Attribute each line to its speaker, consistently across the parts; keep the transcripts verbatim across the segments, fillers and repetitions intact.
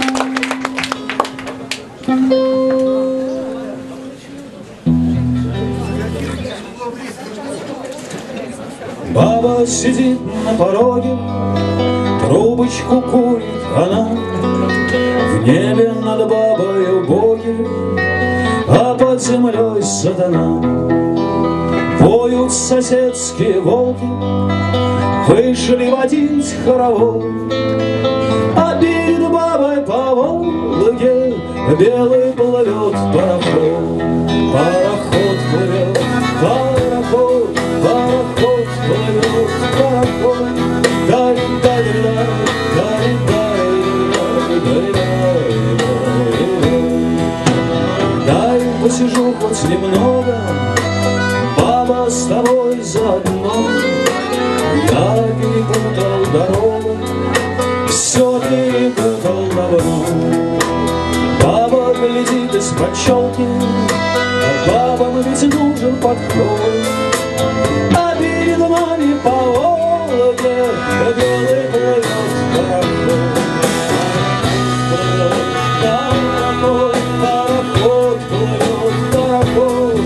Speaker 1: Баба сидит на пороге, трубочку курит она. В небе над бабою боги, а под землей сатана. Поют соседские волки, вышли водить хоровод, а перед бабой по Волге белый плывет пароход. Пароход плывет, пароход, пароход плывет, пароход. Дай-дай-дай, дай-дай-дай, дай-дай-дай. Дай посижу хоть немного, баба, с тобой заодно. Я перепутал дорогу, все перепутал давно. Баба глядит из-под челки, бабам ведь нужен подход, а перед нами по Волге белый плывет пароход. Пароход, пароход плывет, пароход.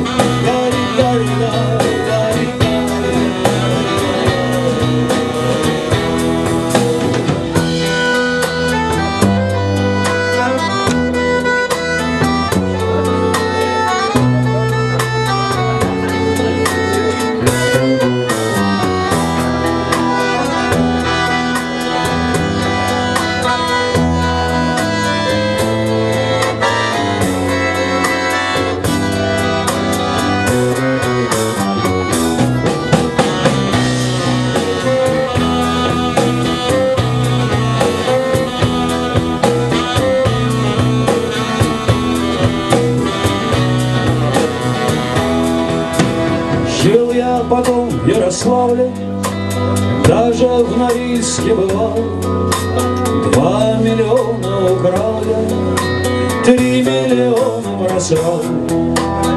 Speaker 1: Жил я потом в Ярославле, даже в Норильске бывал. Два миллиона украл я, три миллиона бросал.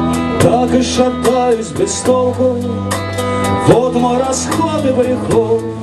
Speaker 1: Так и шатаюсь без толку, вот мой расход и приход.